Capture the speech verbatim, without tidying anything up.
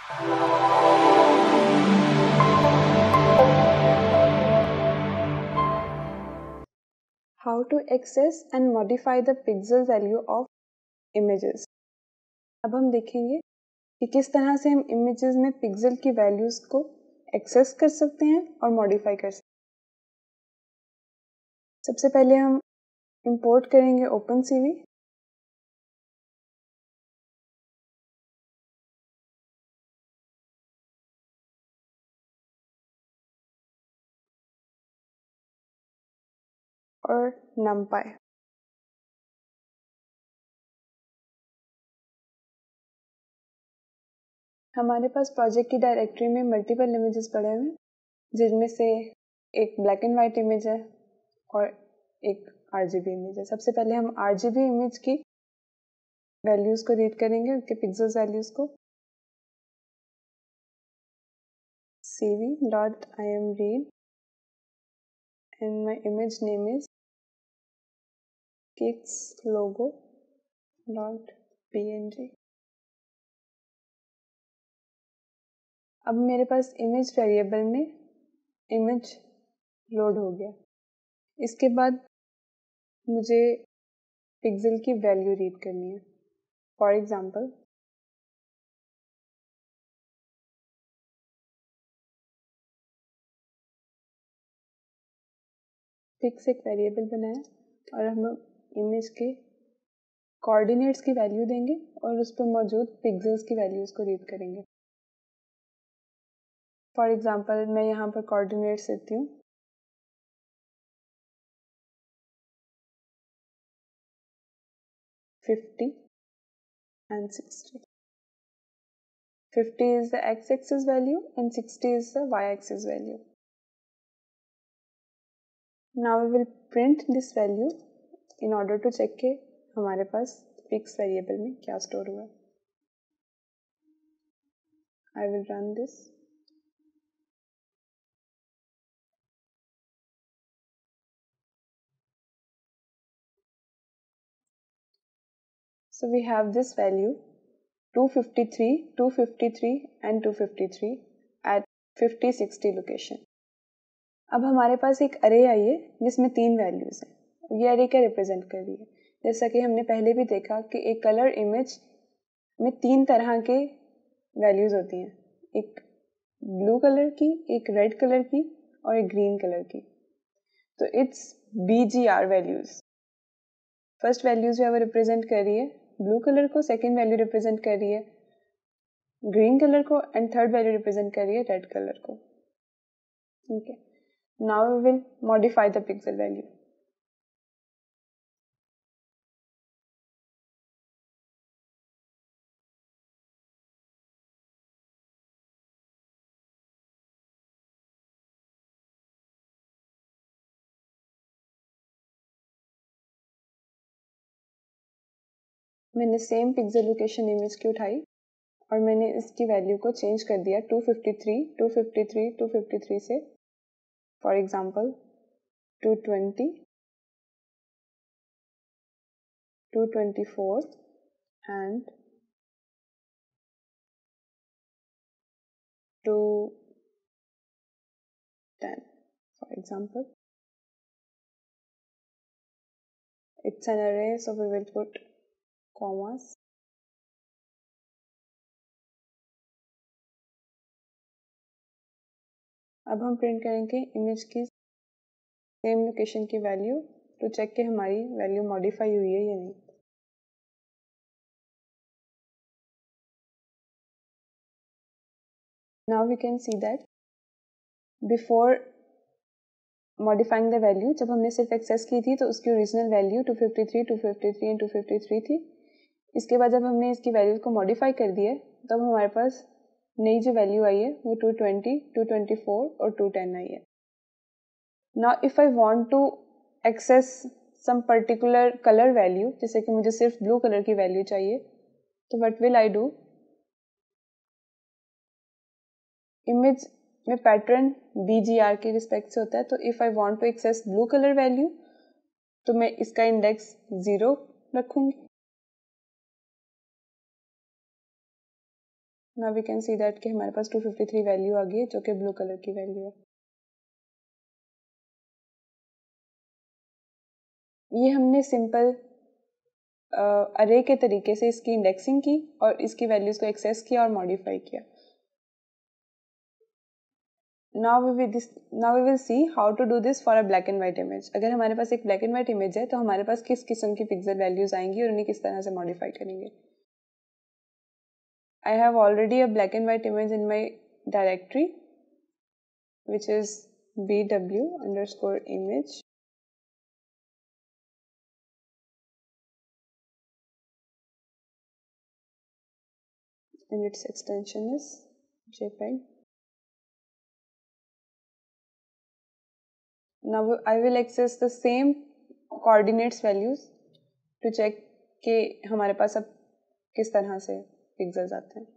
How to access and modify the pixel value of images. अब हम देखेंगे कि किस तरह से हम images में पिक्सल की वैल्यूज को एक्सेस कर सकते हैं और मॉडिफाई कर सकते हैं। सबसे पहले हम इंपोर्ट करेंगे ओपनसीवी। और numpy। हमारे पास प्रोजेक्ट की डायरेक्टरी में मल्टीपल इमेजेस पड़े हुए हैं, जिनमें से एक ब्लैक एंड वाइट इमेज है और एक आरजीबी इमेज है। सबसे पहले हम आरजीबी इमेज की वैल्यूज को रीड करेंगे, उनके पिक्सेल्स वैल्यूज को। cv.imread and my image name is kickslogo.png। अब मेरे पास इमेज वेरिएबल में इमेज लोड हो गया। इसके बाद मुझे पिक्सल की वैल्यू रीड करनी है। फॉर एग्जांपल पिक्स एक वेरिएबल बनाया और हम इमेज के कोऑर्डिनेट्स की वैल्यू देंगे और उस पर मौजूद पिक्सेल्स की वैल्यूज को रीड करेंगे। फॉर एग्जांपल मैं यहाँ पर कोऑर्डिनेट्स देती हूँ fifty and sixty. fifty is the x-axis value and sixty is the y-axis value. Now we will print this value in order to check के हमारे पास fixed variable में क्या store हुआ है। I will run this. So we have this value two fifty-three, two fifty-three and two fifty-three at fifty, sixty location. अब हमारे पास एक अरे आई है जिसमें तीन वैल्यूज हैं। ये अरे क्या रिप्रेजेंट कर रही है? जैसा कि हमने पहले भी देखा कि एक कलर इमेज में तीन तरह के वैल्यूज होती हैं, एक ब्लू कलर की, एक रेड कलर की और एक ग्रीन कलर की। तो it's B G R values. First values जो है वो रिप्रेजेंट कर रही है ब्लू कलर को, सेकेंड वैल्यू रिप्रेजेंट कर रही है ग्रीन कलर को एंड थर्ड वैल्यू रिप्रेजेंट कर रही है रेड कलर को। ठीक है, now we will modify the pixel value. मैंने सेम पिक्सल लोकेशन इमेज की उठाई और मैंने इसकी वैल्यू को चेंज कर दिया two fifty three, two fifty three, two fifty three से for example two twenty, two twenty four and two ten for example. It's an array, so we will put commas. अब हम print करेंगे image की same location की value to check कि हमारी value modify हुई है या नहीं। Now we can see that before modifying the value, जब हमने सिर्फ एक्सेस की थी तो उसकी original value two fifty three, two fifty three and two fifty three थी। इसके बाद जब हमने इसकी वैल्यूज को मॉडिफाई कर दिया तब हमारे पास नई जो वैल्यू आई है वो two twenty, two twenty four और टू टेन आई है। Now if I want to access some particular colour value, जैसे कि मुझे सिर्फ ब्लू कलर की वैल्यू चाहिए, तो what will I do? Image में पैटर्न बी जी आर के रिस्पेक्ट से होता है, तो if I want to access blue colour value तो मैं इसका इंडेक्स जीरो रखूंगी now we can see that कि हमारे पास टू फिफ्टी थ्री वैल्यू आ गई है जो कि ब्लू कलर की वैल्यू है। ये हमने सिंपल अरे के तरीके से इसकी इंडेक्सिंग की और इसकी वैल्यूज को एक्सेस किया और मॉडिफाई किया। Now we will this now we will see how to do this for a black and white image. अगर हमारे पास एक ब्लैक एंड व्हाइट इमेज है तो हमारे पास किस किस्म की पिक्सल वैल्यूज आएंगी और उन्हें किस तरह से मॉडिफाई करेंगे। I have already a black and white image in my directory, which is bw underscore image. And its extension is JPEG. Now I will access the same coordinates values to check कि हमारे पास अब किस तरह से pixels आते हैं।